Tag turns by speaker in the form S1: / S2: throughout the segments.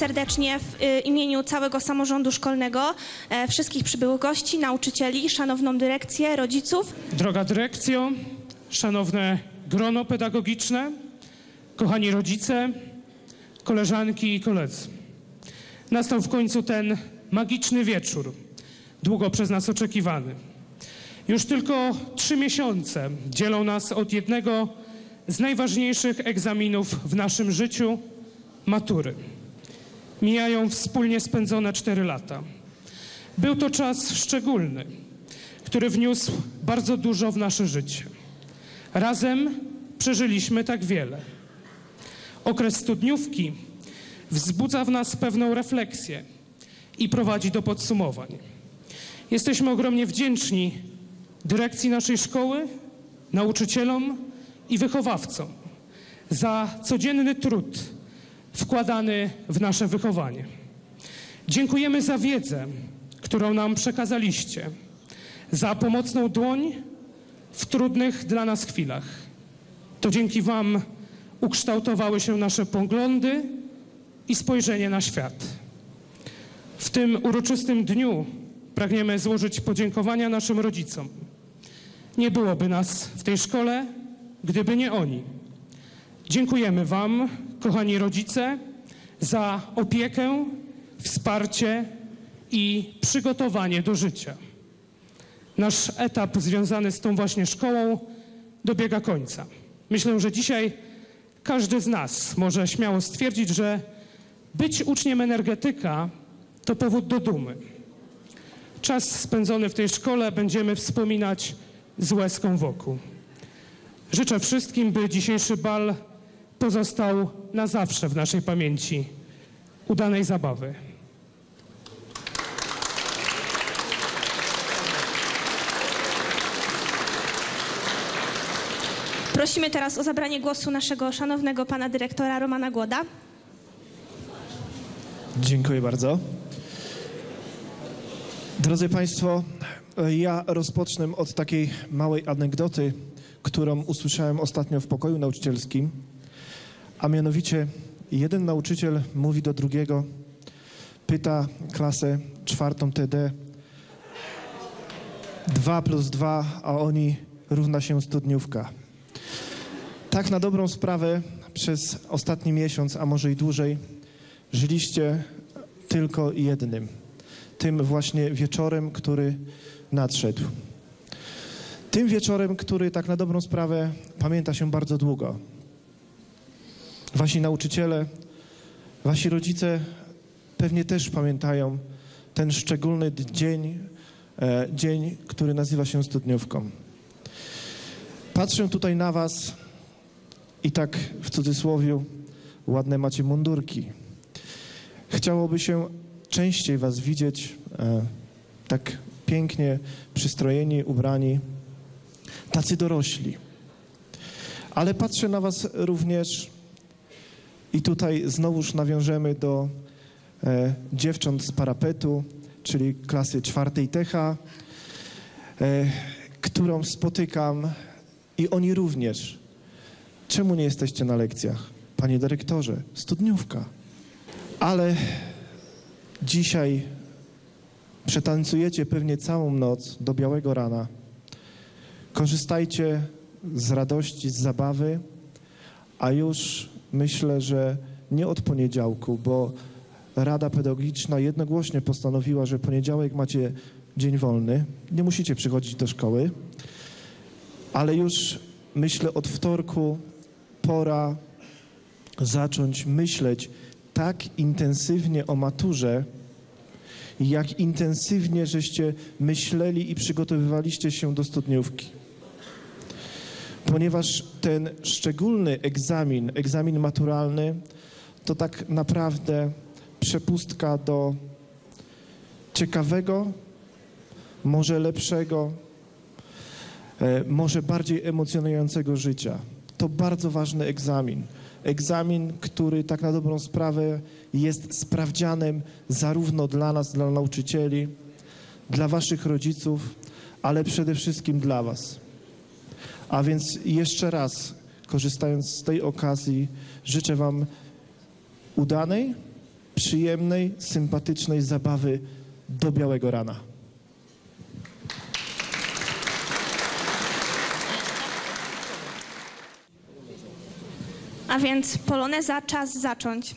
S1: serdecznie w imieniu całego samorządu szkolnego wszystkich przybyłych gości, nauczycieli, szanowną dyrekcję, rodziców.
S2: Droga dyrekcjo, szanowne grono pedagogiczne, kochani rodzice, koleżanki i koledzy. Nastał w końcu ten magiczny wieczór, długo przez nas oczekiwany. Już tylko 3 miesiące dzielą nas od jednego z najważniejszych egzaminów w naszym życiu, matury. Mijają wspólnie spędzone 4 lata. Był to czas szczególny, który wniósł bardzo dużo w nasze życie. Razem przeżyliśmy tak wiele. Okres studniówki wzbudza w nas pewną refleksję i prowadzi do podsumowań. Jesteśmy ogromnie wdzięczni dyrekcji naszej szkoły, nauczycielom i wychowawcom za codzienny trud wkładany w nasze wychowanie. Dziękujemy za wiedzę, którą nam przekazaliście, za pomocną dłoń w trudnych dla nas chwilach. To dzięki wam ukształtowały się nasze poglądy i spojrzenie na świat. W tym uroczystym dniu pragniemy złożyć podziękowania naszym rodzicom. Nie byłoby nas w tej szkole, gdyby nie oni. Dziękujemy wam, kochani rodzice, za opiekę, wsparcie i przygotowanie do życia. Nasz etap związany z tą właśnie szkołą dobiega końca. Myślę, że dzisiaj każdy z nas może śmiało stwierdzić, że być uczniem energetyka to powód do dumy. Czas spędzony w tej szkole będziemy wspominać z łezką wokół. Życzę wszystkim, by dzisiejszy bal pozostał na zawsze w naszej pamięci. Udanej zabawy.
S1: Prosimy teraz o zabranie głosu naszego szanownego pana dyrektora Romana Głoda.
S3: Dziękuję bardzo. Drodzy Państwo, ja rozpocznę od takiej małej anegdoty, którą usłyszałem ostatnio w pokoju nauczycielskim, a mianowicie jeden nauczyciel mówi do drugiego, pyta klasę 4 TD, 2 + 2, a oni równa się studniówka. Tak na dobrą sprawę przez ostatni miesiąc, a może i dłużej, żyliście tylko jednym. Tym właśnie wieczorem, który nadszedł. Tym wieczorem, który tak na dobrą sprawę pamięta się bardzo długo. Wasi nauczyciele, wasi rodzice pewnie też pamiętają ten szczególny dzień, który nazywa się studniówką. Patrzę tutaj na was i tak w cudzysłowiu ładne macie mundurki. Chciałoby się częściej was widzieć tak pięknie przystrojeni, ubrani, tacy dorośli. Ale patrzę na was również i tutaj znowuż nawiążemy do dziewcząt z parapetu, czyli klasy 4 TH, którą spotykam i oni również. Czemu nie jesteście na lekcjach? Panie dyrektorze, studniówka. Ale dzisiaj przetancujecie pewnie całą noc do białego rana. Korzystajcie z radości, z zabawy, a już myślę, że nie od poniedziałku, bo Rada Pedagogiczna jednogłośnie postanowiła, że poniedziałek macie dzień wolny. Nie musicie przychodzić do szkoły, ale już myślę od wtorku pora zacząć myśleć tak intensywnie o maturze, jak intensywnie żeście myśleli i przygotowywaliście się do studniówki. Ponieważ ten szczególny egzamin maturalny, to tak naprawdę przepustka do ciekawego, może lepszego, może bardziej emocjonującego życia. To bardzo ważny egzamin. Egzamin, który tak na dobrą sprawę jest sprawdzianem zarówno dla nas, dla nauczycieli, dla waszych rodziców, ale przede wszystkim dla was. A więc jeszcze raz, korzystając z tej okazji, życzę wam udanej, przyjemnej, sympatycznej zabawy do białego rana.
S1: A więc poloneza, czas zacząć.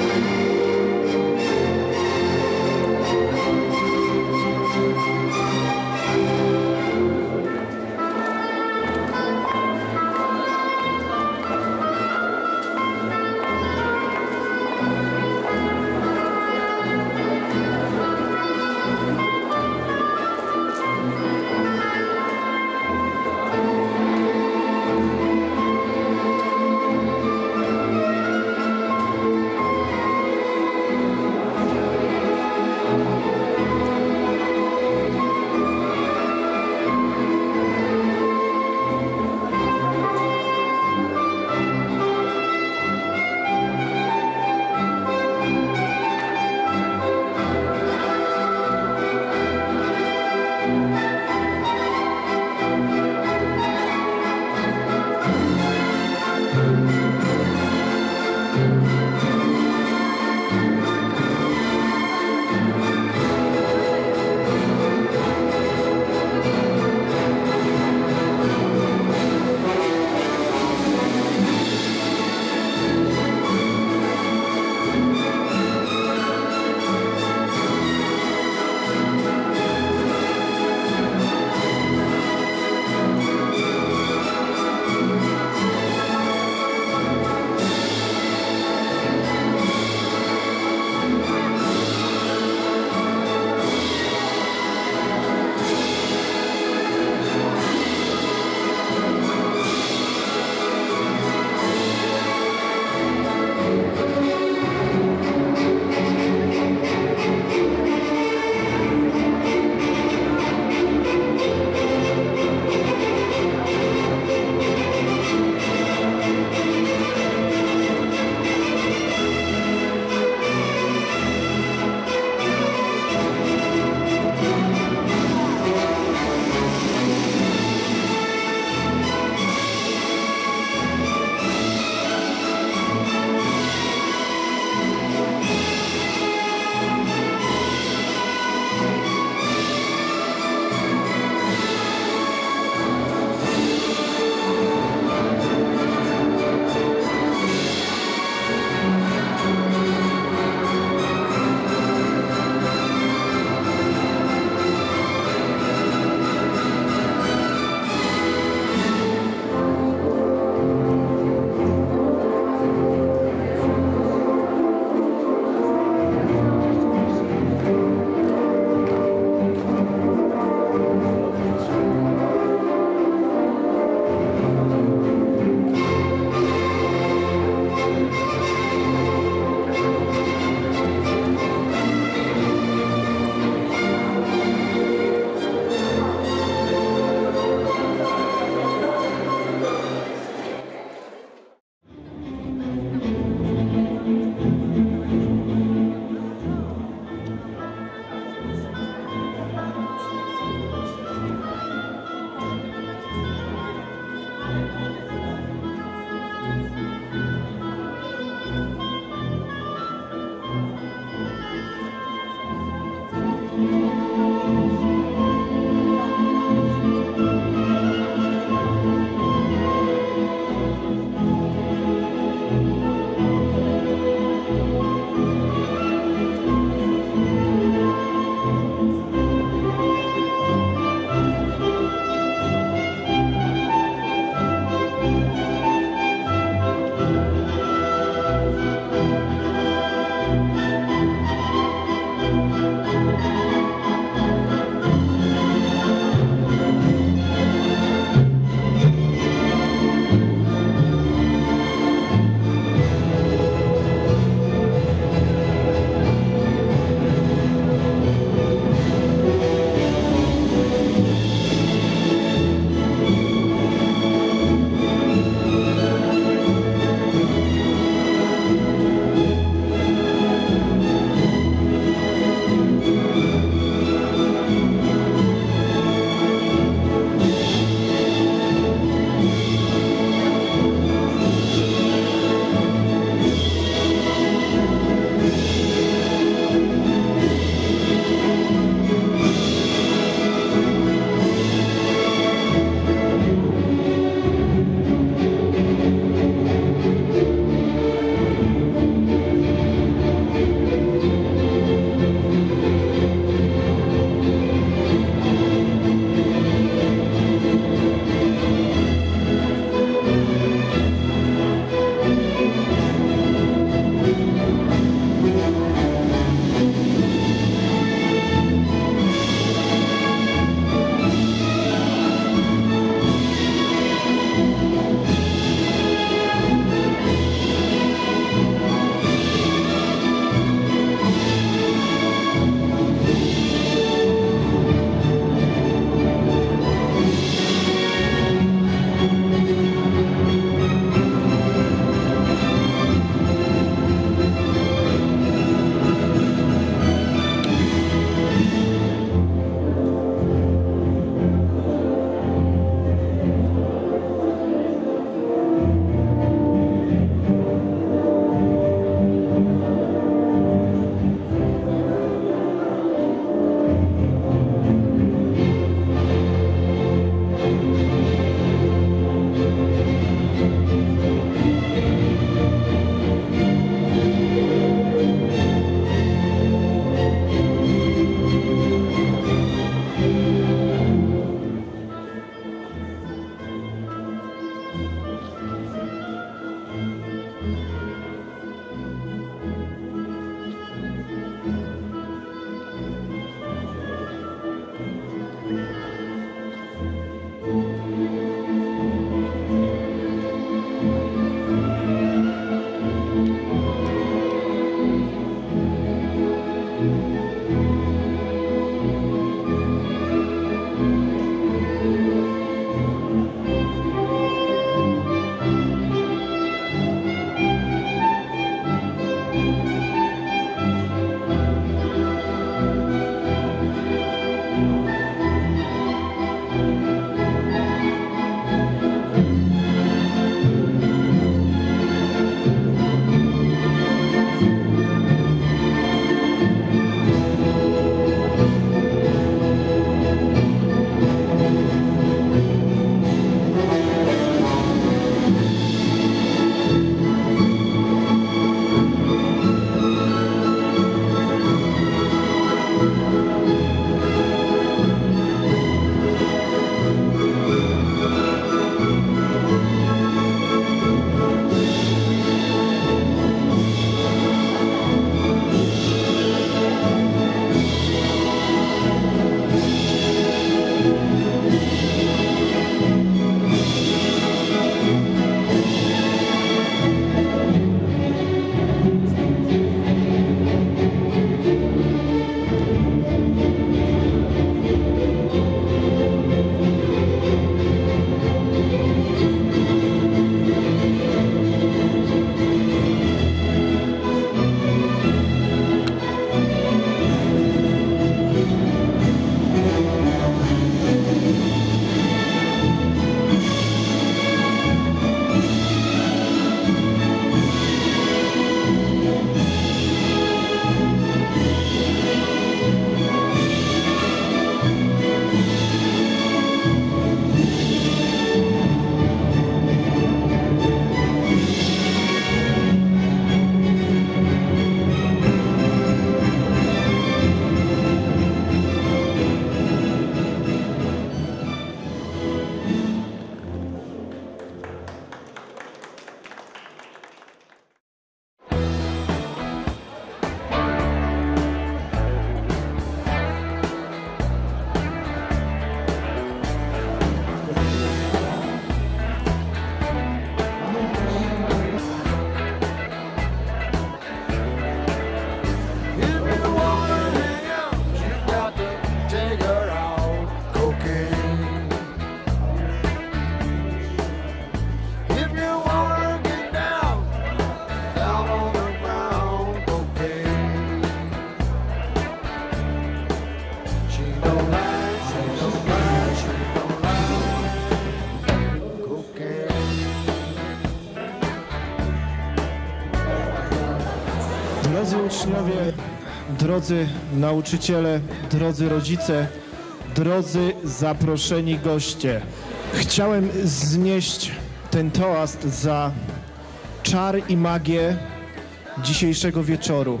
S3: Drodzy uczniowie, drodzy nauczyciele, drodzy rodzice, drodzy zaproszeni goście. Chciałem znieść ten toast za czar i magię dzisiejszego wieczoru,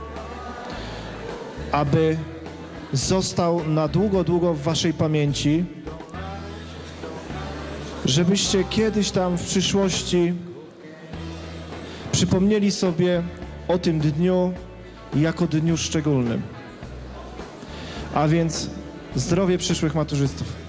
S3: aby został na długo, długo w waszej pamięci, żebyście kiedyś tam w przyszłości przypomnieli sobie o tym dniu jako dniu szczególnym. A więc zdrowie przyszłych maturzystów.